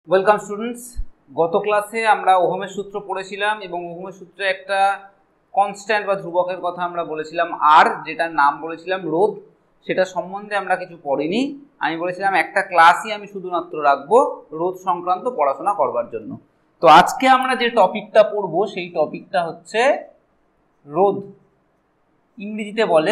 Welcome students. গত ক্লাসে আমরা ওহমের সূত্র পড়েছিলাম এবং ওহমের সূত্রে একটা কনস্ট্যান্ট বা ধ্রুবকের কথা আমরা বলেছিলাম আর, যেটার নাম বলেছিলাম রোধ। সেটা সম্বন্ধে আমরা কিছু পড়িনি। আমি বলেছিলাম একটা ক্লাসই আমি শুধুমাত্র রাখবো রোধ সংক্রান্ত পড়াশোনা করবার জন্য। তো আজকে আমরা যে টপিকটা পড়বো সেই টপিকটা হচ্ছে রোধ। ইংরেজিতে বলে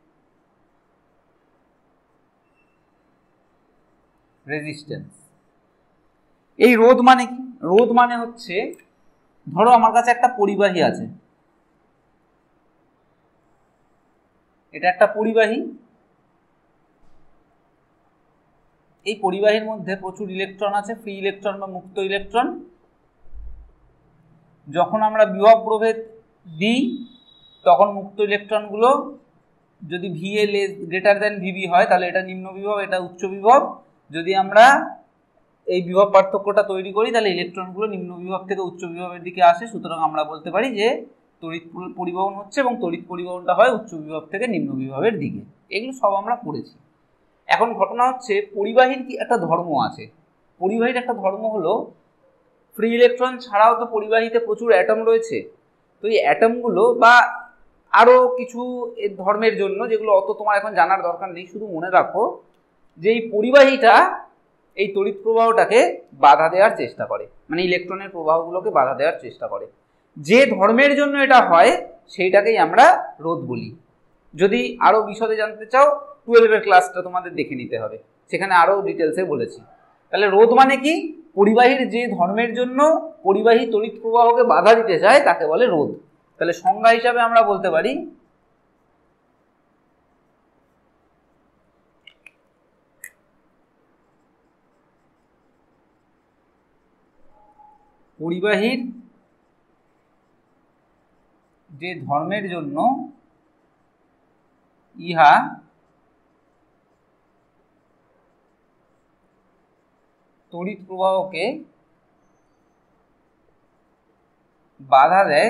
রেজিস্ট্যান্স। এই রোধ মানে কি? রোধ মানে হচ্ছে, ধরো আমার কাছে একটা পরিবাহী আছে, এটা একটা পরিবাহী। এই পরিবাহীর মধ্যে প্রচুর ইলেকট্রন আছে, ফ্রি ইলেকট্রন বা মুক্ত ইলেকট্রন। যখন আমরা বিভব প্রভেদ দিই তখন মুক্ত ইলেকট্রনগুলো যদি VA গ্রেটার দেন VB হয় তাহলে এটা নিম্ন বিভব, এটা উচ্চ বিভব। যদি আমরা এই বিভব পার্থক্যটা তৈরি করি তাহলে ইলেকট্রনগুলো নিম্ন বিভব থেকে উচ্চ বিভবের দিকে আসে। সুতরাং আমরা বলতে পারি যে তড়িৎ পরিবহন হচ্ছে এবং তড়িৎ পরিবহনটা হয় উচ্চ বিভব থেকে নিম্ন বিভবের দিকে। এগুলো সব আমরা পড়েছি। এখন ঘটনা হচ্ছে, পরিবাহীর কি একটা ধর্ম আছে। পরিবাহীর একটা ধর্ম হলো, ফ্রি ইলেকট্রন ছাড়াও তো পরিবাহীতে প্রচুর অ্যাটম রয়েছে। তো এই অ্যাটমগুলো বা আরও কিছু এর ধর্মের জন্য, যেগুলো অত তোমার এখন জানার দরকার নেই, শুধু মনে রাখো যে এই পরিবাহীটা এই তড়িৎ প্রবাহটাকে বাধা দেওয়ার চেষ্টা করে, মানে ইলেকট্রনের প্রবাহগুলোকে বাধা দেওয়ার চেষ্টা করে। যে ধর্মের জন্য এটা হয় সেইটাকেই আমরা রোধ বলি। যদি আরও বিশদে জানতে চাও 12-এর ক্লাসটা তোমাদের দেখে নিতে হবে, সেখানে আরও ডিটেলসে বলেছি। তাহলে রোধ মানে কি? পরিবাহীর যে ধর্মের জন্য পরিবাহী তড়িৎ প্রবাহকে বাধা দিতে চায় তাকে বলে রোধ। তাহলে সংজ্ঞা হিসাবে আমরা বলতে পারি পরিবাহীর যে ধর্মের জন্য ইহা তড়িৎ প্রবাহকে বাধা দেয়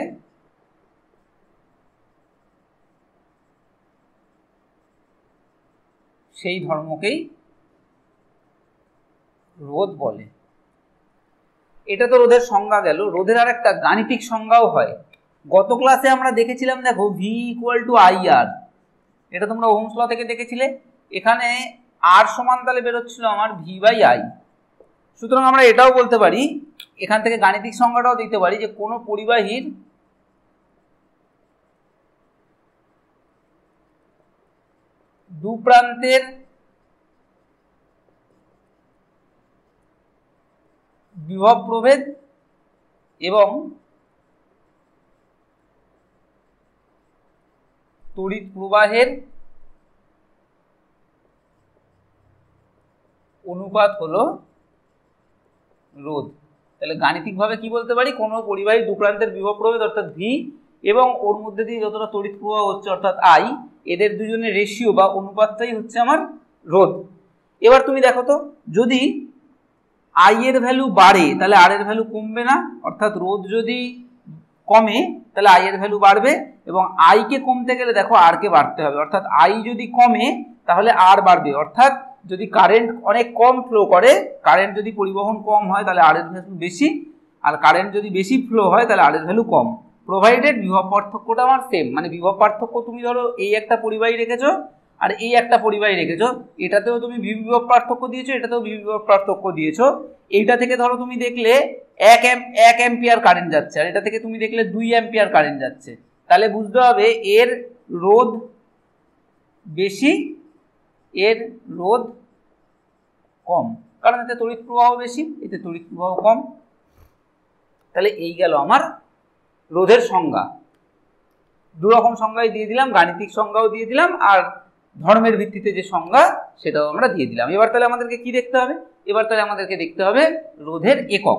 সেই ধর্মকেই রোধ বলে। এটা তো রোধের সংজ্ঞা গেল। রোধের আর একটা গাণিতিক সংজ্ঞাও হয়। গত ক্লাসে আমরা দেখেছিলাম, দেখো V=IR, এটা তোমরা ওহমস ল থেকে দেখেছিলে। এখানে R সমান তাহলে বেরোচ্ছিল আমার V/I। সুতরাং আমরা এটাও বলতে পারি, এখান থেকে গাণিতিক সংজ্ঞাটাও দিতে পারি, যে কোনো পরিবাহীর দু প্রান্তের বিভব প্রভেদ এবং তড়িৎ প্রবাহের অনুপাত হলো রোধ। তাহলে গাণিতিকভাবে কি বলতে পারি? কোনো পরিবাহী দু প্রান্তের বিভব প্রভেদ অর্থাৎ V এবং ওর মধ্যে দিয়ে যতটা তড়িৎ প্রবাহ হচ্ছে অর্থাৎ I, এদের দুজনের রেশিও বা অনুপাতটাই হচ্ছে আমার রোধ। এবার তুমি দেখো তো, যদি I এর ভ্যালু বাড়ে তাহলে R এর ভ্যালু কমবে না, অর্থাৎ রোধ যদি কমে তাহলে I এর ভ্যালু বাড়বে, এবং I কে কমতে গেলে দেখো R কে বাড়তে হবে। অর্থাৎ I যদি কমে তাহলে R বাড়বে। অর্থাৎ যদি কারেন্ট অনেক কম ফ্লো করে, কারেন্ট যদি পরিবহন কম হয় তাহলে R এর ভ্যালু বেশি, আর কারেন্ট যদি বেশি ফ্লো হয় তাহলে R এর ভ্যালু কম, প্রোভাইডেড বিভব পার্থক্যটা আমার সেম। মানে বিভব পার্থক্য তুমি ধরো এই একটা পরিবাহী রেখেছো আর এই একটা পরিবাহী রেখেছো, এটাতেও তুমি বিভব পার্থক্য দিয়েছো, এটাতেও বিভব পার্থক্য দিয়েছো। এইটা থেকে ধরো তুমি দেখলে 1 অ্যাম্পিয়ার কারেন্ট যাচ্ছে, আর এটা থেকে তুমি দেখলে 2 অ্যাম্পিয়ার কারেন্ট যাচ্ছে, তাহলে বুঝতে হবে এর রোধ বেশি, এর রোধ কম, কারণ এতে তড়িৎ প্রবাহ বেশি, এতে তড়িৎ প্রবাহ কম। তাহলে এই গেল আমার রোধের সংজ্ঞা। দু রকম সংজ্ঞাই দিয়ে দিলাম, গাণিতিক সংজ্ঞাও দিয়ে দিলাম, আর ধর্মের ভিত্তিতে যে সংজ্ঞা সেটাও আমরা দিয়ে দিলাম। এবার তাহলে আমাদেরকে কি দেখতে হবে? এবার তাহলে আমাদেরকে দেখতে হবে রোধের একক।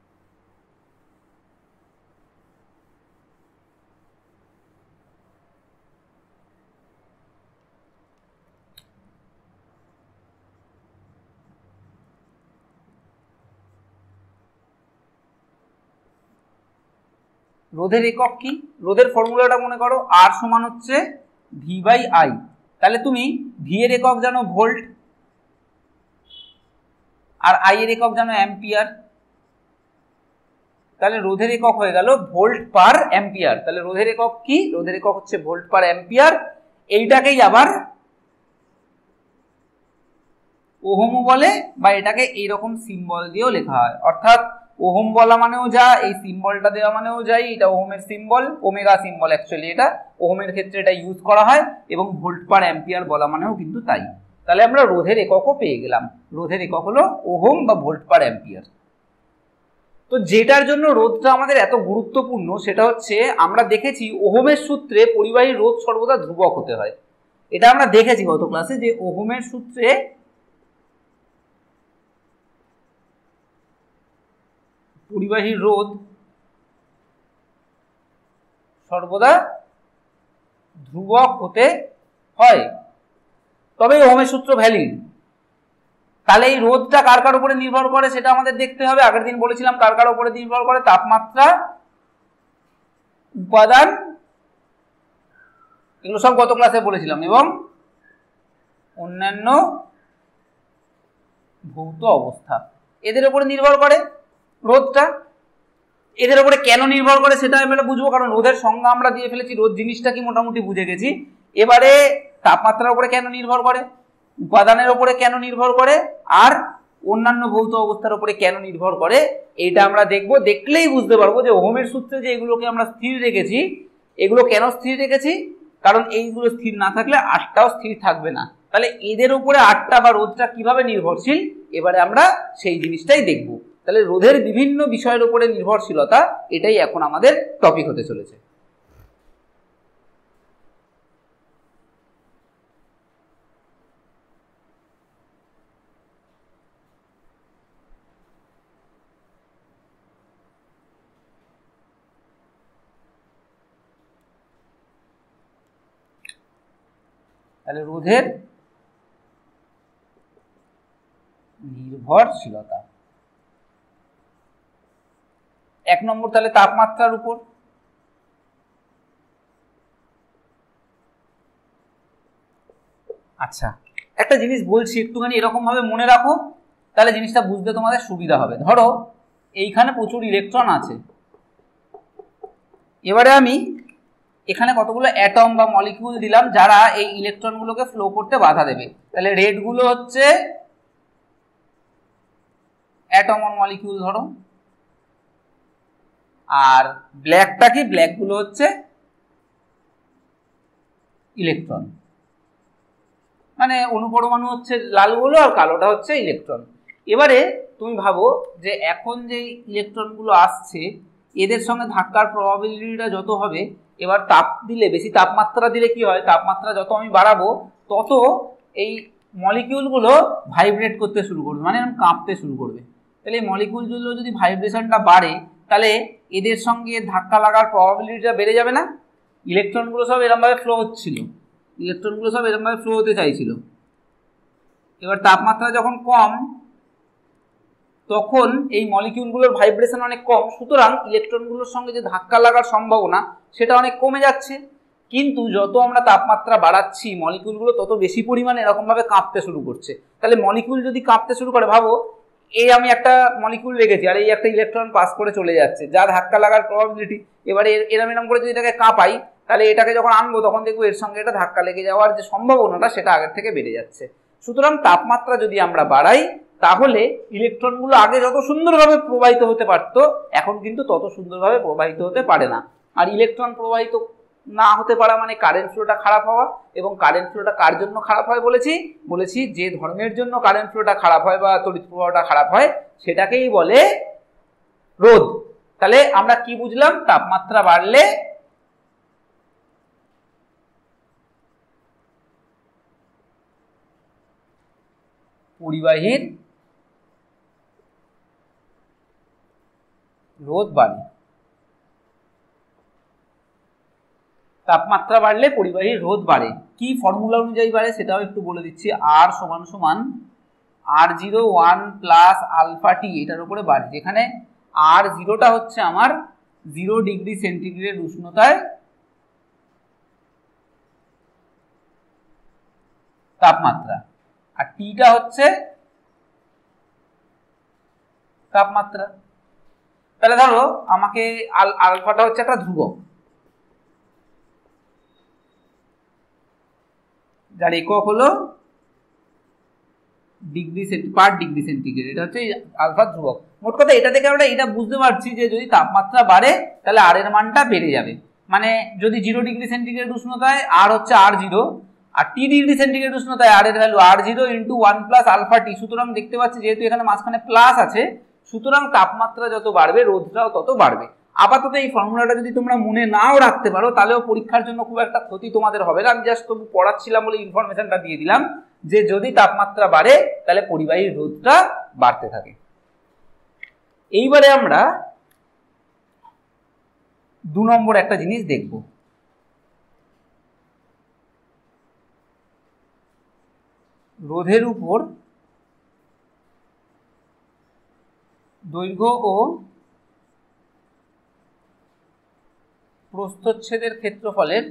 রোধের একক কি? রোধের ফর্মুলাটা মনে করো, R সমান হচ্ছে V/I। তাহলে তুমি V এর একক জানো ভোল্ট, আর I এর একক জানো অ্যাম্পিয়ার। তাহলে রোধের একক হয়ে গেল ভোল্ট পার অ্যাম্পিয়ার। তাহলে রোধের একক কি? রোধের একক হচ্ছে ভোল্ট পার অ্যাম্পিয়ার। এইটাকেই আবার ওহমও বলে, বা এটাকে এইরকম সিম্বল দিয়েও লেখা হয়, অর্থাৎ ওহম বলা মানেও যা, এই সিম্বলটা দেওয়া মানেও যাই, এটা ওহমের সিম্বল, ওমেগা সিম্বল অ্যাকচুয়ালি, এটা ওহমের ক্ষেত্রে এটা ইউজ করা হয়, এবং ভোল্ট পার অ্যাম্পিয়ার বলা মানেও কিন্তু তাই। তাহলে আমরা রোধের এককও পেয়ে গেলাম, রোধের একক হলো ওহম বা ভোল্ট পার অ্যাম্পিয়ার। তো যেটার জন্য রোধটা আমাদের এত গুরুত্বপূর্ণ সেটা হচ্ছে, আমরা দেখেছি ওহমের সূত্রে পরিবাহী রোধ সর্বদা ধ্রুবক হতে হয়। এটা আমরা দেখেছি গত ক্লাসে, যে ওহমের সূত্রে পরিবাহী রোধ সর্বদা ধ্রুবক হতে হয়, তবে ওহমের সূত্র ভ্যালিড। তাহলে এই রোধটা কার কার উপরে নির্ভর করে সেটা আমাদের দেখতে হবে। আগের দিন বলেছিলাম কার কার উপরে নির্ভর করে, তাপমাত্রা, উপাদান, এগুলো সব গত ক্লাসে বলেছিলাম, এবং অন্যান্য ভৌত অবস্থা, এদের উপরে নির্ভর করে রোধটা। এদের উপরে কেন নির্ভর করে সেটা আমরা বুঝবো, কারণ রোধের সংজ্ঞা আমরা দিয়ে ফেলেছি, রোধ জিনিসটা কি মোটামুটি বুঝে গেছি। এবারে তাপমাত্রার উপরে কেন নির্ভর করে, উপাদানের উপরে কেন নির্ভর করে, আর অন্যান্য ভৌত অবস্থার উপরে কেন নির্ভর করে, এইটা আমরা দেখবো। দেখলেই বুঝতে পারবো যে ওহমের সূত্রে যে এগুলোকে আমরা স্থির রেখেছি, এগুলো কেন স্থির রেখেছি, কারণ এইগুলো স্থির না থাকলে আটটাও স্থির থাকবে না। তাহলে এদের উপরে আটটা বা রোধটা কিভাবে নির্ভরশীল, এবারে আমরা সেই জিনিসটাই দেখব। তাহলে রোধের বিভিন্ন বিষয়ের উপরে নির্ভরশীলতা, এটাই এখন আমাদের টপিক হতে চলেছে। তাহলে রোধের নির্ভরশীলতা, এক নম্বর তাহলে তাপমাত্রার উপর। আচ্ছা, একটা জিনিস বলছি, একটুখানি এরকম ভাবে মনে রাখো, তাহলে জিনিসটা বুঝতে তোমাদের সুবিধা হবে। ধরো এইখানে প্রচুর ইলেকট্রন আছে, এবারে আমি এখানে কতগুলো অ্যাটম বা মলিকিউল দিলাম যারা এই ইলেকট্রনগুলোকে ফ্লো করতে বাধা দেবে। তাহলে রেড গুলো হচ্ছে অ্যাটম আর মলিকিউল ধরো, আর ব্ল্যাকটা কি, ব্ল্যাক গুলো হচ্ছে ইলেকট্রন, মানে অনুপরমাণু হচ্ছে লালগুলো, আর কালোটা হচ্ছে ইলেকট্রন। এবারে তুমি ভাবো যে এখন যে ইলেকট্রনগুলো আসছে, এদের সঙ্গে ধাক্কার প্রবাবিলিটিটা যত হবে, এবার তাপ দিলে, বেশি তাপমাত্রা দিলে কি হয়, তাপমাত্রা যত আমি বাড়াবো তত এই মলিকিউলগুলো ভাইব্রেট করতে শুরু করবে, মানে কাঁপতে শুরু করবে। তাহলে এই মলিকিউলগুলো যদি ভাইব্রেশনটা বাড়ে, তাহলে এদের সঙ্গে ধাক্কা লাগার প্রবাবিলিটিটা বেড়ে যাবে না? ইলেকট্রনগুলো সব এরকমভাবে ফ্লো হচ্ছিল, ইলেকট্রনগুলো সব এরকমভাবে ফ্লো হতে চাইছিল। এবার তাপমাত্রা যখন কম, তখন এই মলিকিউলগুলোর ভাইব্রেশন অনেক কম, সুতরাং ইলেকট্রনগুলোর সঙ্গে যে ধাক্কা লাগার সম্ভাবনা সেটা অনেক কমে যাচ্ছে। কিন্তু যত আমরা তাপমাত্রা বাড়াচ্ছি, মলিকিউলগুলো তত বেশি পরিমাণে এরকমভাবে কাঁপতে শুরু করছে। তাহলে মলিকিউল যদি কাঁপতে শুরু করে, ভাবো এই আমি একটা মলিকিউল রেখেছি, আর এই একটা ইলেকট্রন পাস করে চলে যাচ্ছে, যা ধাক্কা লাগার প্রবাবিলিটি। এবারে এরম করে যদি এটাকে কাঁপাই, তাহলে এটাকে যখন আনবো তখন দেখবো এর সঙ্গে এটা ধাক্কা লেগে যাওয়ার যে সম্ভাবনাটা সেটা আগের থেকে বেড়ে যাচ্ছে। সুতরাং তাপমাত্রা যদি আমরা বাড়াই, তাহলে ইলেকট্রনগুলো আগে যত সুন্দরভাবে প্রবাহিত হতে পারত, এখন কিন্তু তত সুন্দরভাবে প্রবাহিত হতে পারে না। আর ইলেকট্রন প্রবাহিত না হতে পারা মানে কারেন্ট ফ্লোটা খারাপ হওয়া। এবং কারেন্ট ফ্লোটা কার জন্য খারাপ হয় বলেছি যে ধর্মের জন্য কারেন্ট ফ্লোটা খারাপ হয় বা তড়িৎ প্রবাহটা খারাপ হয়, সেটাকেই বলে রোধ। তাহলে আমরা কি বুঝলাম, তাপমাত্রা বাড়লে পরিবাহীর রোধ বাড়ে, তাপমাত্রা বাড়লে পরিবাহীর রোধ বাড়ে। কি ফর্মুলা অনুযায়ী বাড়ে সেটাও একটু বলে দিচ্ছি। R = R01 প্লাস আলফা টি, এটার উপরে বাড়ে, যেখানে R0টা হচ্ছে আমার 0 ডিগ্রি সেন্টিগ্রেড উষ্ণতায় তাপমাত্রা, আর টিটা হচ্ছে তাপমাত্রা। তাহলে ধরো আমাকে আলফাটা হচ্ছে একটা ধ্রুবক, যার একক হলো পার ডিগ্রি সেন্টিগ্রেড, এটা হচ্ছে আলফা ধ্রুবক। মোট কথা এটা থেকে আমরা এটা বুঝতে পারছি যে যদি তাপমাত্রা বাড়ে তাহলে আর এর মানটা বেড়ে যাবে। মানে যদি 0 ডিগ্রি সেন্টিগ্রেড উষ্ণতায় আর হচ্ছে R0, আর টি ডিগ্রি সেন্টিগ্রেড উষ্ণতায় আর এর value R0 into 1 plus alpha t. সুতরাং দেখতে পাচ্ছি যেহেতু এখানে মাঝখানে প্লাস আছে, সুতরাং তাপমাত্রা যত বাড়বে রোধটাও তত বাড়বে। আপাতত এই ফর্মুলাটা যদি তোমরা মনে নাও রাখতে পারো তাহলেও পরীক্ষার জন্য খুব একটা ক্ষতি তোমাদের হবে না। আমি জাস্ট তবু পড়াচ্ছিলাম বলে ইনফরমেশনটা দিয়ে দিলাম যে যদি তাপমাত্রা বাড়ে তাহলে পরিবাহীর রোধটা বাড়তে থাকে। এইবারে আমরা 2 নম্বর একটা জিনিস দেখব। রোধের উপর দৈর্ঘ্য ও প্রস্থচ্ছেদের ক্ষেত্রফলের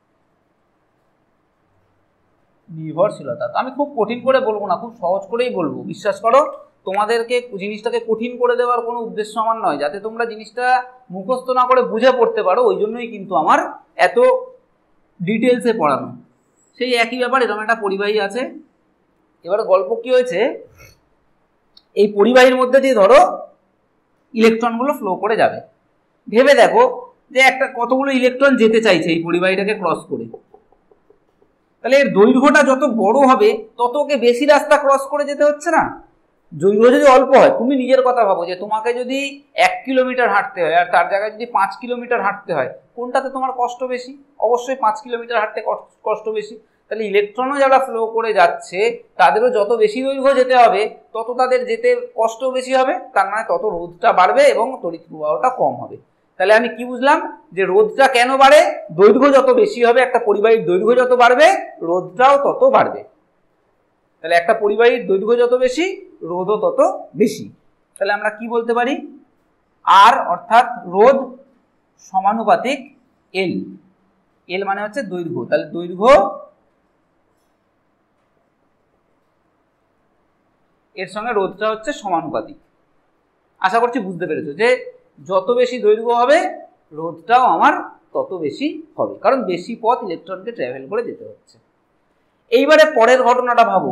নির্ভরশীলতা। তো আমি খুব কঠিন করে বলবো না, খুব সহজ করেই বলবো। বিশ্বাস করো, তোমাদেরকে জিনিসটাকে কঠিন করে দেওয়ার কোনো উদ্দেশ্য আমার নয়, যাতে তোমরা জিনিসটা মুখস্থ না করে বুঝে পড়তে পারো, ওই জন্যই কিন্তু আমার এত ডিটেলসে পড়ানো। সেই একই ব্যাপার, এরকম একটা পরিবাহী আছে। এবার গল্প কি হয়েছে, এই পরিবাহীর মধ্যে দিয়ে ধরো ইলেকট্রনগুলো ফ্লো করে যাবে। ভেবে দেখো যে একটা কতগুলো ইলেকট্রন যেতে চাইছে এই পরিবাহীটাকে ক্রস করে, তাহলে এর দৈর্ঘ্যটা যত বড় হবে তত ওকে বেশি রাস্তা ক্রস করে যেতে হচ্ছে না? দৈর্ঘ্য যদি অল্প হয়, তুমি নিজের কথা ভাবো যে তোমাকে যদি 1 কিলোমিটার হাঁটতে হয় আর তার জায়গায় যদি 5 কিলোমিটার হাঁটতে হয়, কোনটাতে তোমার কষ্ট বেশি? অবশ্যই 5 কিলোমিটার হাঁটতে কষ্ট বেশি। তাহলে ইলেকট্রনও যারা ফ্লো করে যাচ্ছে তাদেরও যত বেশি দৈর্ঘ্য যেতে হবে তত তাদের যেতে কষ্ট বেশি হবে, তার মানে তত রোধটা বাড়বে এবং তড়িৎ প্রবাহটা কম হবে। তাহলে আমি কি বুঝলাম যে রোধটা কেন বাড়ে? দৈর্ঘ্য যত বেশি হবে, একটা পরিবাহীর দৈর্ঘ্য যত বাড়বে রোধটাও তত বাড়বে। তাহলে একটা পরিবাহীর দৈর্ঘ্য যত বেশি রোধও তত বেশি। তাহলে আমরা কি বলতে পারি? আর অর্থাৎ রোধ সমানুপাতিক এল। এল মানে হচ্ছে দৈর্ঘ্য, তাহলে দৈর্ঘ্য এর সঙ্গে রোধটা হচ্ছে সমানুপাতিক। আশা করছি বুঝতে পেরেছো যে যত বেশি দৈর্ঘ্য হবে রোধটাও আমার তত বেশি হবে, কারণ বেশি পথ ইলেকট্রনকে ট্রাভেল করে যেতে হচ্ছে। এইবারে পরের ঘটনাটা ভাবো,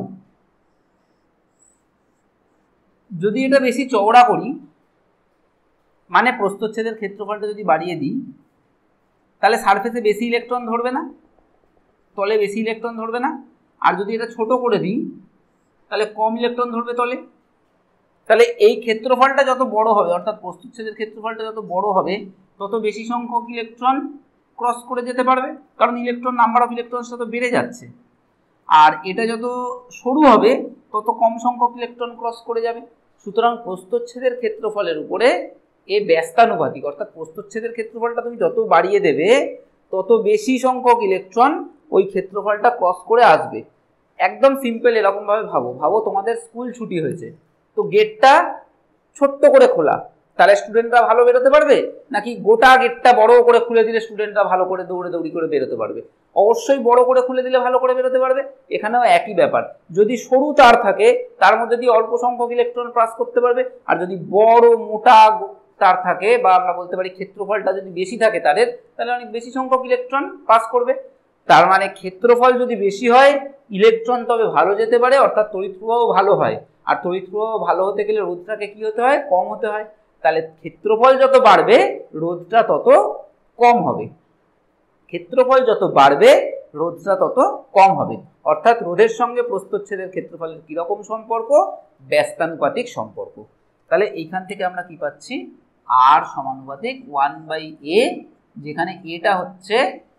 যদি এটা বেশি চওড়া করি, মানে প্রস্থচ্ছেদের ক্ষেত্রফলটা যদি বাড়িয়ে দিই, তাহলে সারফেসে বেশি ইলেকট্রন ধরবে না, তলে বেশি ইলেকট্রন ধরবে না। আর যদি এটা ছোট করে দিই তাহলে কম ইলেকট্রন ধরবে তলে। তাহলে এই ক্ষেত্রফলটা যত বড় হবে, অর্থাৎ প্রস্থচ্ছেদের ক্ষেত্রফলটা যত বড় হবে তত বেশি সংখ্যক ইলেকট্রন ক্রস করে যেতে পারবে, কারণ ইলেকট্রন নাম্বার অফ ইলেকট্রন তত বেড়ে যাচ্ছে। আর এটা যত সরু হবে তত কম সংখ্যক ইলেকট্রন ক্রস করে যাবে। সুতরাং প্রস্থচ্ছেদের ক্ষেত্রফলের উপরে এ ব্যস্তানুপাতিক, অর্থাৎ প্রস্থচ্ছেদের ক্ষেত্রফলটা তুমি যত বাড়িয়ে দেবে তত বেশি সংখ্যক ইলেকট্রন ওই ক্ষেত্রফলটা ক্রস করে আসবে। একদম সিম্পল এরকম ভাবে ভাবো তোমাদের স্কুল ছুটি হয়েছে, তো গেটটা ছোট্ট করে খোলা, তাহলে স্টুডেন্টরা ভালো বেরোতে পারবে? নাকি গোটা গেটটা বড় করে খুলে দিলে স্টুডেন্টরা ভালো করে দৌড়ি করে বেরোতে পারবে? অবশ্যই বড় করে খুলে দিলে ভালো করে বেরোতে পারবে। এখানেও একই ব্যাপার, যদি সরু তার থাকে তার মধ্যে দিয়ে অল্প সংখ্যক ইলেকট্রন পাস করতে পারবে, আর যদি বড় মোটা তার থাকে বা আমরা বলতে পারি ক্ষেত্রফলটা যদি বেশি থাকে তাদের, তাহলে অনেক বেশি সংখ্যক ইলেকট্রন পাস করবে। তার মানে ক্ষেত্রফল যদি বেশি হয় ইলেকট্রন তবে ভালো যেতে পারে, অর্থাৎ তড়িৎ প্রবাহ ভালো হয়। আর তড়িৎ প্রবাহ ভালো হতে গেলে রোধটাকে কি হতে হয়? কম হতে হয়। তাহলে ক্ষেত্রফল যত বাড়বে রোধটা তত কম হবে, ক্ষেত্রফল যত বাড়বে রোধটা তত কম হবে। অর্থাৎ রোধের সঙ্গে প্রস্থচ্ছেদের ক্ষেত্রফলের কিরকম সম্পর্ক? ব্যস্তানুপাতিক সম্পর্ক। তাহলে এইখান থেকে আমরা কি পাচ্ছি? আর সমানুপাতিক 1/a, যেখানে এটা হচ্ছে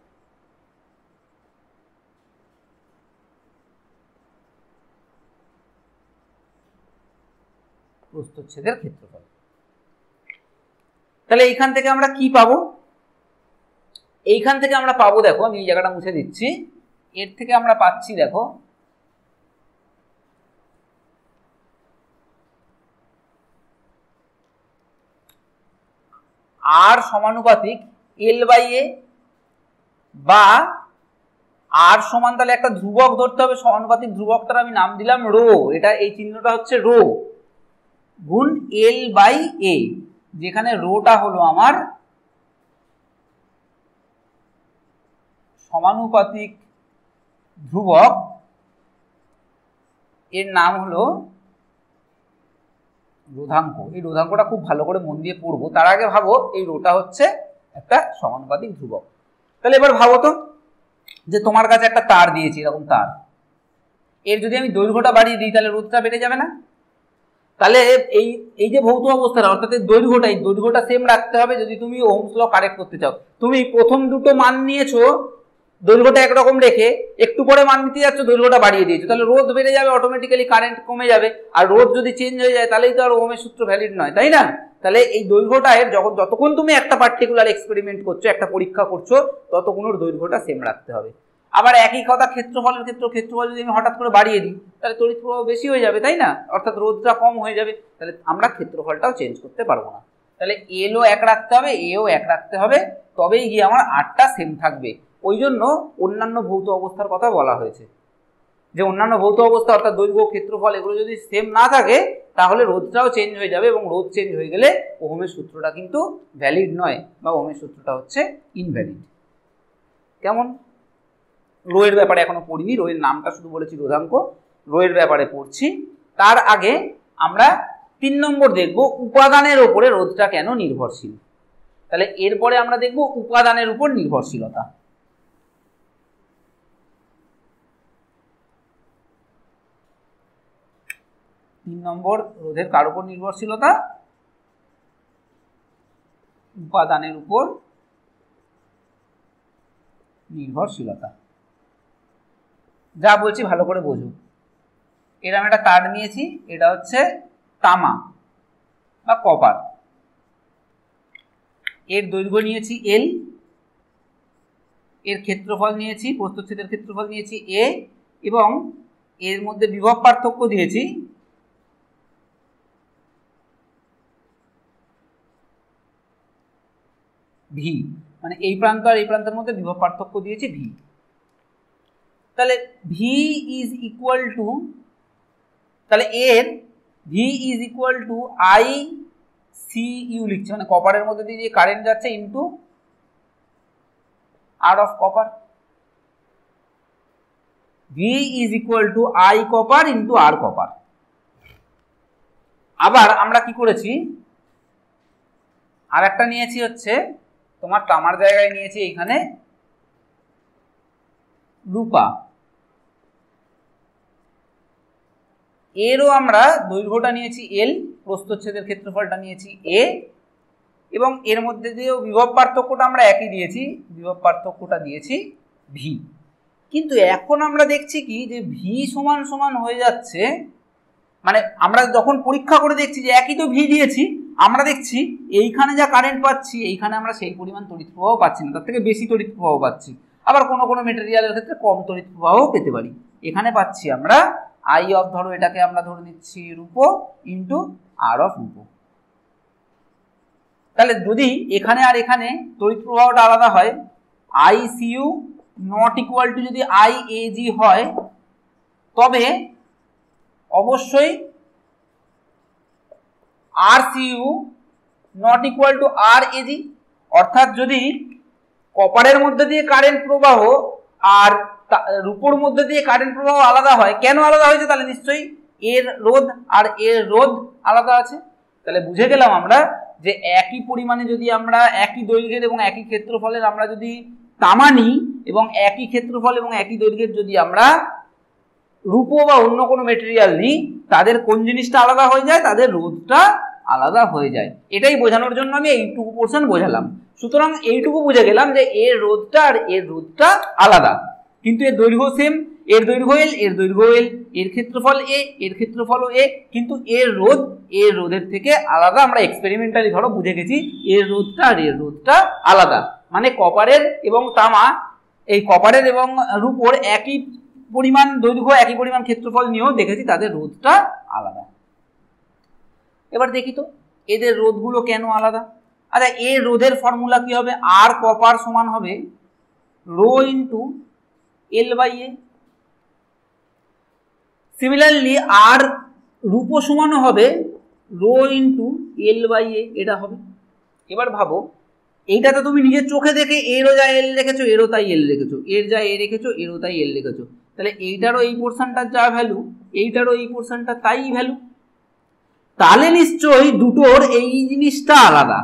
প্রস্থচ্ছেদের ক্ষেত্রফল। তাহলে এইখান থেকে আমরা কি পাবো? এইখান থেকে আমরা পাবো, দেখো আমি এই জায়গাটা মুছে দিচ্ছি, এর থেকে আমরা পাচ্ছি দেখো আর সমানুপাতিক L/A, বা আর সমান, তাহলে একটা ধ্রুবক ধরতে হবে, সমানুপাতিক ধ্রুবকটার আমি নাম দিলাম রো, এটা এই চিহ্নটা হচ্ছে রো, গুণ L/A, যেখানে রোটা হলো আমার সমানুপাতিক ধ্রুবক, এর নাম হলো রোধাঙ্ক। এই রোধাঙ্কটা খুব ভালো করে মন দিয়ে পড়বো, তার আগে ভাবো এই রোটা হচ্ছে একটা সমানুপাতিক ধ্রুবক। তাহলে এবার ভাবো তো যে তোমার কাছে একটা তার দিয়েছি, এরকম তার, এর যদি আমি দৈর্ঘ্যটা বাড়িয়ে দিই তাহলে রোধটা বেড়ে যাবে না? তাহলে এই যে ভৌত অবস্থাটা অর্থাৎ দৈর্ঘ্যটা সেম রাখতে হবে যদি তুমি ওহমস ল কারেক্ট করতে চাও। তুমি প্রথম দুটো মান নিয়েছো, দৈর্ঘ্যটা একরকম রেখে একটু পরে মান নিতে যাচ্ছ, দৈর্ঘ্যটা বাড়িয়ে দিয়েছো, তাহলে রোধ বেড়ে যাবে, অটোমেটিক্যালি কারেন্ট কমে যাবে। আর রোধ যদি চেঞ্জ হয়ে যায় তাহলেই তো আর ওহমের সূত্র ভ্যালিড নয়, তাই না? তাহলে এই দৈর্ঘ্যটা যতক্ষণ তুমি একটা পার্টিকুলার এক্সপেরিমেন্ট করছো, একটা পরীক্ষা করছো, ততক্ষণ ওর দৈর্ঘ্যটা সেম রাখতে হবে। আবার একই কথা ক্ষেত্রফলের ক্ষেত্রফল যদি আমি হঠাৎ করে বাড়িয়ে দিই তাহলে তড়িৎ প্রবাহ বেশি হয়ে যাবে, তাই না? অর্থাৎ রোধটা কম হয়ে যাবে, তাহলে আমরা ক্ষেত্রফলটাও চেঞ্জ করতে পারবো না। তাহলে এলও এক রাখতে হবে, এও এক রাখতে হবে, তবেই গিয়ে আমার আরটা সেম থাকবে। ওই জন্য অন্যান্য ভৌত অবস্থার কথা বলা হয়েছে, যে অন্যান্য ভৌত অবস্থা অর্থাৎ দৈর্ঘ্য, ক্ষেত্রফল এগুলো যদি সেম না থাকে তাহলে রোধটাও চেঞ্জ হয়ে যাবে, এবং রোধ চেঞ্জ হয়ে গেলে ওহমের সূত্রটা কিন্তু ভ্যালিড নয়, বা ওহমের সূত্রটা হচ্ছে ইনভ্যালিড। কেমন? রো এর ব্যাপারে এখনো পড়িনি, রো এর নামটা শুধু বলেছি রোধাঙ্ক, রো এর ব্যাপারে পড়ছি। তার আগে আমরা 3 নম্বর দেখব উপাদানের উপরে রোধটা কেন নির্ভরশীল। তাহলে এরপরে আমরা দেখব উপাদানের উপর নির্ভরশীলতা। 3 নম্বর রোধের কার উপর নির্ভরশীলতা? উপাদানের উপর নির্ভরশীলতা। যা বলছি ভালো করে বোঝো। এরকম একটা তার নিয়েছি, এটা হচ্ছে তামা বা কপার, এর দৈর্ঘ্য নিয়েছি এল, এর ক্ষেত্রফল নিয়েছি, প্রস্থচ্ছেদের ক্ষেত্রফল নিয়েছি এ, এবং এর মধ্যে বিভব পার্থক্য দিয়েছি ভি, মানে এই প্রান্ত আর এই প্রান্তের মধ্যে বিভব পার্থক্য দিয়েছি ভি। তাহলে ভি ইজ ইকুয়াল টু, তাহলে এর V is equal to I C U লিখছি, মানে কপারের মধ্যে দিয়ে যে কারেন্ট যাচ্ছে into R of copper. V is equal to I copper into R copper. আবার আমরা কি করেছি, আর একটা নিয়েছি হচ্ছে তোমার তামার জায়গায় নিয়েছি এখানে রূপা, এরও আমরা দৈর্ঘ্যটা নিয়েছি এল, প্রস্থচ্ছেদের ক্ষেত্রফলটা নিয়েছি এ, এবং এর মধ্যে দিয়েও বিভব পার্থক্যটা আমরা একই দিয়েছি, বিভব পার্থক্যটা দিয়েছি ভি। কিন্তু এখন আমরা দেখছি কি যে ভি সমান সমান হয়ে যাচ্ছে, মানে আমরা যখন পরীক্ষা করে দেখছি যে একই তো ভি দিয়েছি, আমরা দেখছি এইখানে যা কারেন্ট পাচ্ছি এইখানে আমরা সেই পরিমাণ তড়িৎ প্রবাহ পাচ্ছি না, তার থেকে বেশি তড়িৎ প্রবাহ পাচ্ছি। আবার কোনো কোনো মেটেরিয়ালের ক্ষেত্রে কম তড়িৎ প্রবাহও পেতে পারি। এখানে পাচ্ছি আমরা আই অফ, ধরো এটাকে আমরা ধরে নিচ্ছি রূপো ইন্টু আর অফ রূপো। তাহলে যদি এখানে আর এখানে তড়িৎ প্রবাহটা আলাদা হয়, I CU not equal to যদি আই এ জি হয়, তবে অবশ্যই R CU not equal to R AG. অর্থাৎ যদি কপারের মধ্যে দিয়ে কারেন্ট প্রবাহ আর রূপোর মধ্যে দিয়ে কারেন্ট প্রবাহ আলাদা হয়, কেন আলাদা হয়েছে? তাহলে নিশ্চয়ই এর রোধ আর এর রোধ আলাদা আছে। তাহলে বুঝে গেলাম আমরা যে একই পরিমাণে যদি আমরা একই দৈর্ঘ্যের এবং একই ক্ষেত্রফলের আমরা যদি তামা নিই, এবং একই ক্ষেত্রফল এবং একই দৈর্ঘ্যের যদি আমরা রূপো বা অন্য কোনো মেটেরিয়াল নিই, তাদের কোন জিনিসটা আলাদা হয়ে যায়? তাদের রোধটা আলাদা হয়ে যায়। এটাই বোঝানোর জন্য আমি এইটুকু পোর্শন বোঝালাম। সুতরাং এইটুকু বুঝে গেলাম যে এর রোধটা আর এর রোধটা আলাদা, কিন্তু এর দৈর্ঘ্য সেম, এর দৈর্ঘ্য এল, এর দৈর্ঘ্য এল, এর ক্ষেত্রফল এ, এর ক্ষেত্রফলও এ, কিন্তু এর রোধের থেকে আলাদা। আমরা এক্সপেরিমেন্টালি ধরো বুঝে গেছি এর রোধটা আর এর রোধটা আলাদা, মানে কপারের এবং তামা, এই কপারের এবং রূপোর একই পরিমাণ দৈর্ঘ্য একই পরিমাণ ক্ষেত্রফল নিয়েও দেখেছি তাদের রোধটা আলাদা। এবার দেখি তো এদের রোধগুলো কেন আলাদা। আচ্ছা, এর রোধের ফর্মুলা কি হবে? আর কপার সমান হবে rho into L by A. Similarly R রূপো সমানও হবে rho into L by A, এটা হবে। এবার ভাবো এইটা তো তুমি নিজের চোখে দেখে এরও যা এল রেখেছো এরও তাই এল রেখেছো, এর যা এ রেখেছো এরও তাই এল রেখেছো, তাহলে এইটারও এই পোর্শনটার যা ভ্যালু এইটারও এই পোর্শনটা তাই ভ্যালু। তাহলে নিশ্চয়ই দুটোর এই জিনিসটা আলাদা।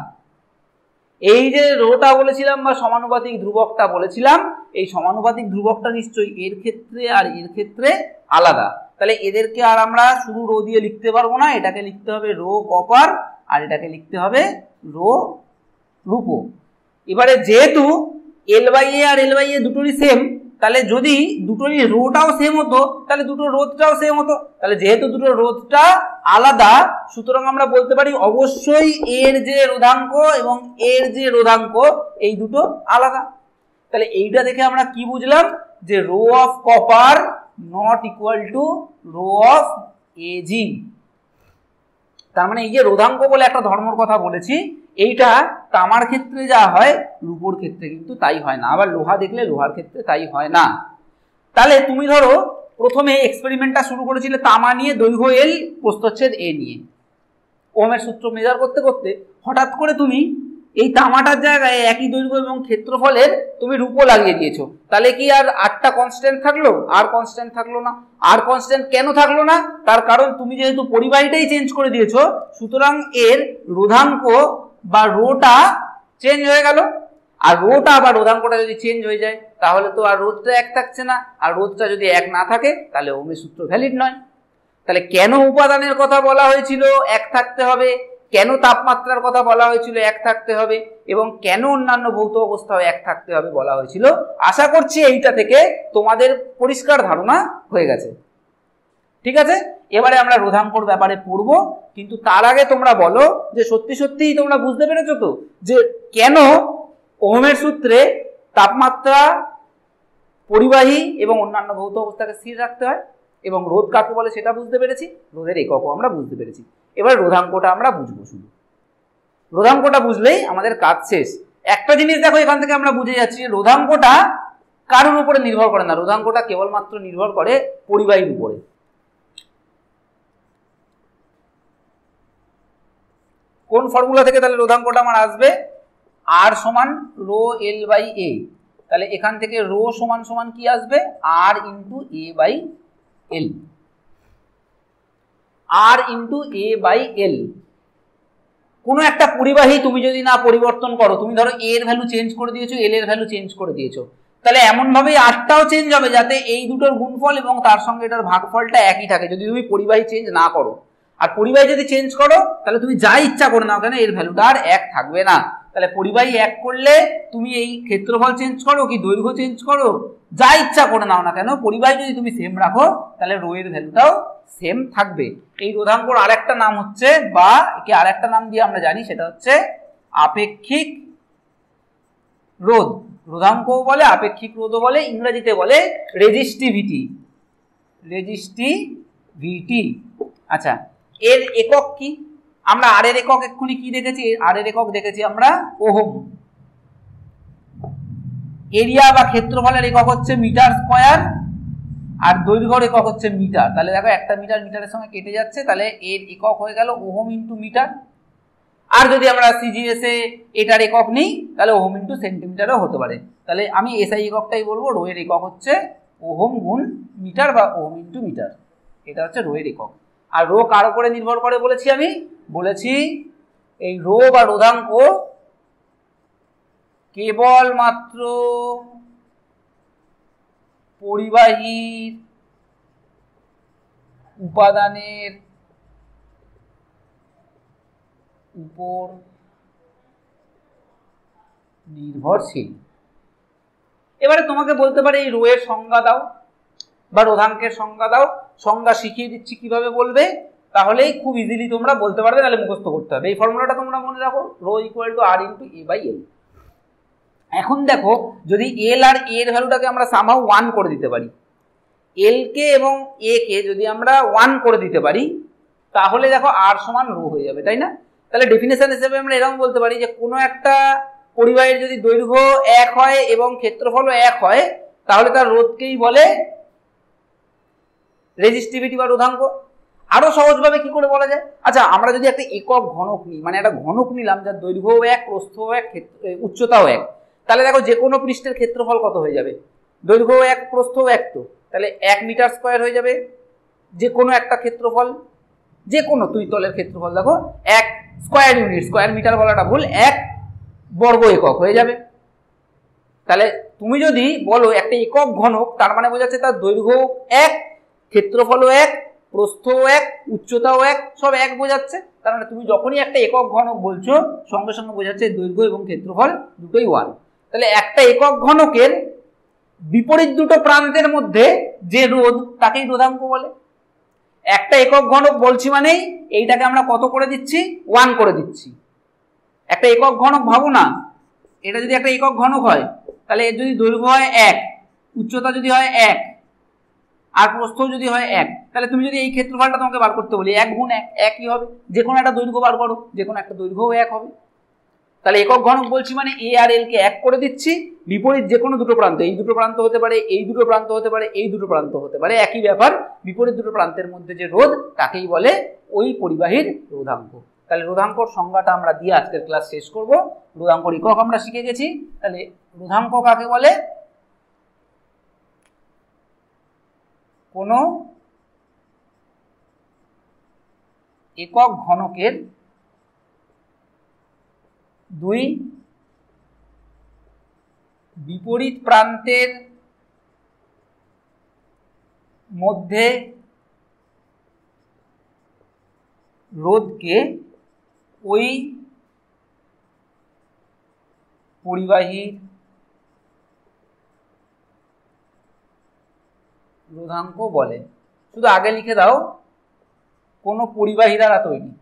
এই যে রোটা বলেছিলাম বা সমানুপাতিক ধ্রুবকটা বলেছিলাম, এই সমানুপাতিক ধ্রুবকটা নিশ্চয়ই এর ক্ষেত্রে আর এর ক্ষেত্রে আলাদা। তাহলে এদেরকে আর আমরা শুধু রো দিয়ে লিখতে পারবো না, এটাকে লিখতে হবে রো কপার আর এটাকে লিখতে হবে রো রূপো। এবারে যেহেতু এল by A R L by এ দুটোরই সেম, তাহলে যদি দুটোরই রোটাও সেম হতো তাহলে দুটো রোধটাও সেম হতো। তাহলে যেহেতু দুটো রোধটা আলাদা, সুতরাং আমরা বলতে পারি অবশ্যই এর যে রোধাঙ্ক এবং এর যে রোধাঙ্ক এই দুটো আলাদা। তাহলে এইটা দেখে আমরা কি বুঝলাম, যে rho of copper not equal to rho of AG. তার মানে এই যে রোধাঙ্ক বলে একটা ধর্মর কথা বলেছি, এইটা তামার ক্ষেত্রে যা হয় রূপোর ক্ষেত্রে কিন্তু তাই হয় না, আবার লোহা দেখলে লোহার ক্ষেত্রে তাই হয় না। তাহলে তুমি ধরো প্রথমে এক্সপেরিমেন্টটা শুরু করেছিলে তামা নিয়ে, দৈর্ঘ্য এল প্রস্থচ্ছেদ এ নিয়ে, ওহমের সূত্র মেজার করতে করতে হঠাৎ করে তুমি এই তামাটার জায়গায় একই দৈর্ঘ্য এবং ক্ষেত্রফলের তুমি রূপো লাগিয়ে দিয়েছো, তাহলে কি আর আরটা কনস্ট্যান্ট থাকলো? আর কনস্ট্যান্ট থাকলো না। আর কনস্ট্যান্ট কেন থাকলো না? তার কারণ তুমি যেহেতু পরিবাহীটাই চেঞ্জ করে দিয়েছো, সুতরাং এর রোধাঙ্ক বা রোটা চেঞ্জ হয়ে গেল। আর রোটা বা রোধাঙ্কটা যদি চেঞ্জ হয়ে যায় তাহলে তো আর রোধটা এক থাকছে না, আর রোধটা যদি এক না থাকে তাহলে ওহমের সূত্র ভ্যালিড নয়। তাহলে কেন উপাদানের কথা বলা হয়েছিল এক থাকতে হবে, কেন তাপমাত্রার কথা বলা হয়েছিল এক থাকতে হবে, এবং কেন অন্যান্য ভৌত অবস্থাও এক থাকতে হবে বলা হয়েছিল, আশা করছি এইটা থেকে তোমাদের পরিষ্কার ধারণা হয়ে গেছে। ঠিক আছে, এবারে আমরা রোধাঙ্কর ব্যাপারে পড়বো, কিন্তু তার আগে তোমরা বলো যে সত্যি সত্যিই তোমরা বুঝতে পেরেছো তো যে কেন ওহমের সূত্রে তাপমাত্রা, পরিবাহী এবং অন্যান্য ভৌত অবস্থাকে স্থির রাখতে হয়, এবং রোধ কাকে বলে সেটা বুঝতে পেরেছি, রোধের এককও আমরা বুঝতে পেরেছি। এবার রোধাঙ্কটা আমরা বুঝবো। শুধু রোধাঙ্কটা বুঝলেই আমাদের কাজ শেষ। একটা জিনিস দেখো, এখান থেকে আমরা বুঝে যাচ্ছি রোধাঙ্কটা কারোর উপরে নির্ভর করে না, রোধাঙ্কটা কেবলমাত্র নির্ভর করে পরিবাহীর উপরে। কোন ফর্মুলা থেকে তাহলে রোধাঙ্কটা আমার আসবে? আর সমান রো এল বাই এ। তাহলে এখান থেকে রো সমান সমান কি আসবে? R into A by L. R into A by L. কোনো একটা পরিবাহী তুমি যদি না পরিবর্তন করো, তুমি ধরো এর ভ্যালু চেঞ্জ করে দিয়েছো, এল এর ভ্যালু চেঞ্জ করে দিয়েছো, তাহলে এমনভাবেই আরটাও চেঞ্জ হবে যাতে এই দুটোর গুণফল এবং তার সঙ্গে এটার ভাগফলটা একই থাকে, যদি তুমি পরিবাহী চেঞ্জ না করো। আর পরিবাহী যদি চেঞ্জ করো তাহলে তুমি যা ইচ্ছা করে নাও কেন এর ভ্যালুটা আর এক থাকবে না। তাহলে পরিবাহী এক করলে তুমি এই ক্ষেত্রফল চেঞ্জ করো কি দৈর্ঘ্য চেঞ্জ করো, যা ইচ্ছা করে নাও না কেন, পরিবাহী যদি তুমি সেম রাখো তাহলে রো এর ভ্যালুটাও সেম থাকবে। এই রোধাঙ্কর আরেকটা নাম হচ্ছে, বা একে আরেকটা নাম দিয়ে আমরা জানি, সেটা হচ্ছে আপেক্ষিক রোধ। রোধাঙ্কও বলে, আপেক্ষিক রোধও বলে, ইংরেজিতে বলে রেজিস্টিভিটি। রেজিস্টিভিটি। আচ্ছা, এর একক কি? আমরা আর এর একক এক্ষুনি কি দেখেছি? আর এর একক দেখেছি আমরা ওহম। এরিয়া বা ক্ষেত্রফলের একক হচ্ছে মিটার স্কয়ার, আর দৈর্ঘ্যের একক হচ্ছে মিটার। তাহলে দেখো একটা মিটার মিটারের সঙ্গে কেটে যাচ্ছে, তাহলে এর একক হয়ে গেল ওহম ইন্টু মিটার। আর যদি আমরা সিজিএস এ এটার একক নিই তাহলে ওহম ইন্টু সেন্টিমিটারও হতে পারে। তাহলে আমি এসআই এককটাই বলবো, রো এর একক হচ্ছে ওহম গুণ মিটার বা ওহম ইন্টু মিটার, এটা হচ্ছে রো এর একক। আর রো কার উপরে নির্ভর করে বলেছি? আমি বলেছি এই রো বা রোধাঙ্ক কেবলমাত্র পরিবাহীর উপাদানের উপর নির্ভরশীল। এবারে তোমাকে বলতে পারে এই রো এর সংজ্ঞা দাও বা রোধাঙ্কের সংজ্ঞা দাও। সংজ্ঞা শিখিয়ে দিচ্ছি কিভাবে বলবে, তাহলেই খুব ইজিলি তোমরা বলতে পারবে, তাহলে মুখস্থ করতে হবে। এই ফর্মুলাটা তোমরা মনে রাখো, rho equal to R into A by L. এখন দেখো, যদি এল আর এর ভ্যালুটাকে আমরা সামহাউ 1 করে দিতে পারি, এল কে এবং এ কে যদি আমরা 1 করে দিতে পারি, তাহলে দেখো আর সমান রো হয়ে যাবে, তাই না? তাহলে ডেফিনেশন হিসেবে আমরা এরকম বলতে পারি যে কোনো একটা পরিবাহীর যদি দৈর্ঘ্য 1 হয় এবং ক্ষেত্রফলও 1 হয়, তাহলে তার রোধকেই বলে রেজিস্টিভিটি বা রোধাঙ্ক। আরো সহজভাবে কি করে বলা যায়, আচ্ছা আমরা যদি একটা একক ঘনক নিই, মানে একটা ঘনক নিলাম যার দৈর্ঘ্যও এক, প্রস্থও এক, উচ্চতাও এক, তাহলে দেখো যে কোনো পৃষ্ঠের ক্ষেত্রফল কত হয়ে যাবে, দৈর্ঘ্যও এক, প্রস্থও এক, তো তাহলে 1 মিটার স্কয়ার হয়ে যাবে যে কোনো একটা ক্ষেত্রফল, যে কোনো দুই তলের ক্ষেত্রফল দেখো 1 স্কয়ার ইউনিট, স্কয়ার মিটার বলাটা ভুল, 1 বর্গ একক হয়ে যাবে। তাহলে তুমি যদি বলো একটা একক ঘনক, তার মানে বোঝাচ্ছে তার দৈর্ঘ্য এক, ক্ষেত্রফলও এক, প্রস্থও এক, উচ্চতাও এক, সব এক বোঝাচ্ছে। তার মানে তুমি যখনই একটা একক ঘনক বলছো সঙ্গে সঙ্গে বোঝাচ্ছে দৈর্ঘ্য এবং ক্ষেত্রফল দুটোই 1। তাহলে একটা একক ঘনকের বিপরীত দুটো প্রান্তের মধ্যে যে রোধ তাকেই রোধাঙ্ক বলে। একটা একক ঘনক বলছি মানেই এইটাকে আমরা কত করে দিচ্ছি, 1 করে দিচ্ছি। একটা একক ঘনক ভাবো না, এটা যদি একটা একক ঘনক হয় তাহলে এর যদি দৈর্ঘ্য হয় 1, উচ্চতা যদি হয় 1, আর প্রস্থ যদি হয় 1, তাহলে তুমি যদি এই ক্ষেত্রফলটা তোমাকে বার করতে বলি 1 গুণ 1, একই হবে। যে কোনো একটা দৈর্ঘ্য বার করো, যে কোনো একটা দৈর্ঘ্যও 1 হবে। তাহলে একক ঘনক বলছি মানে এ আর এল কে 1 করে দিচ্ছি, বিপরীত যে কোনো দুটো প্রান্ত, এই দুটো প্রান্ত হতে পারে, এই দুটো প্রান্ত হতে পারে, এই দুটো প্রান্ত হতে পারে, একই ব্যাপার, বিপরীত দুটো প্রান্তের মধ্যে যে রোধ তাকেই বলে ওই পরিবাহীর রোধাঙ্ক। তাহলে রোধাঙ্কর সংজ্ঞাটা আমরা দিয়ে আজকের ক্লাস শেষ করব। রোধাঙ্কর একক আমরা শিখে গেছি। তাহলে রোধাঙ্ক কাকে বলে, কোনো একক ঘনকের দুই বিপরীত প্রান্তের মধ্যে রোধকে ওই পরিবাহীর রোধাঙ্ক বলে। শুধু আগে লিখে দাও, কোনো পরিবাহী দ্বারা তৈরি,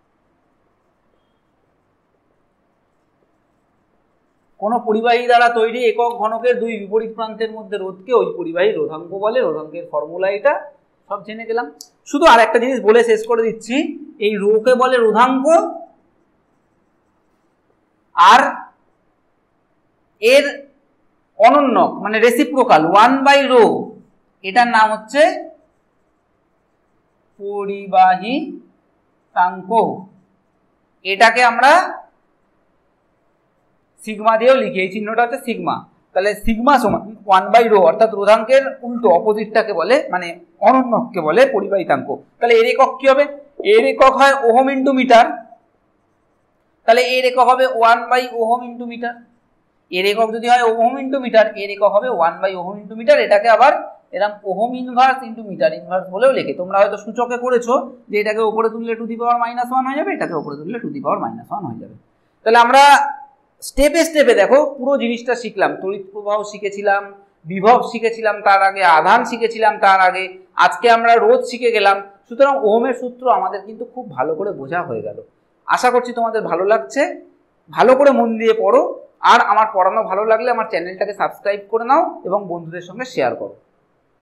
কোনো পরিবাহী দ্বারা তৈরি একক ঘনকের দুই বিপরীত প্রান্তের মধ্যে রোধকে ওই পরিবাহীর রোধাঙ্ক বলে। রোধাঙ্কের ফর্মুলা এটা সব জেনে গেলাম। শুধু আর একটা জিনিস বলে শেষ করে দিচ্ছি, এই রোকে বলে রোধাঙ্ক, আর এর অনন্যক মানে রেসিপ্রোকাল 1/ρ, এটার নাম হচ্ছে পরিবাহিতাঙ্ক। এটাকে আমরা সিগমা দিয়েও লিখি, এই চিহ্নটা হচ্ছে সিগমা। তাহলে সিগমা সমান 1/ρ, অর্থাৎ রোধাঙ্কের উল্টো অপোজিটটাকে বলে, মানে অনন্যককে বলে পরিবাহিতাঙ্ক। তাহলে এর একক কি হবে, এর একক হয় ওহম ইন্টু মিটার, তাহলে এর একক হবে 1/ওহম ইন্টু মিটার। এর একক যদি হয় ওহম ইন্টু মিটার, এর একক হবে 1/ওহম ইন্টু মিটার। এটাকে আবার এরকম ohm inverse into metre inverse বলেও লেখে। তোমরা হয়তো সূচকে করেছো যে এটাকে উপরে তুললে টু দি পাওয়ার -1 হয়ে যাবে, এটাকে উপরে তুললে টু দি পাওয়ার -1 হয়ে যাবে। তাহলে আমরা স্টেপে স্টেপে দেখো পুরো জিনিসটা শিখলাম। তড়িৎ প্রবাহ শিখেছিলাম, বিভব শিখেছিলাম, তার আগে আধান শিখেছিলাম, তার আগে আজকে আমরা রোধ শিখে গেলাম। সুতরাং ওহমের সূত্র আমাদের কিন্তু খুব ভালো করে বোঝা হয়ে গেল। আশা করছি তোমাদের ভালো লাগছে। ভালো করে মন দিয়ে পড়ো, আর আমার পড়ানো ভালো লাগলে আমার চ্যানেলটাকে সাবস্ক্রাইব করে নাও এবং বন্ধুদের সঙ্গে শেয়ার করো।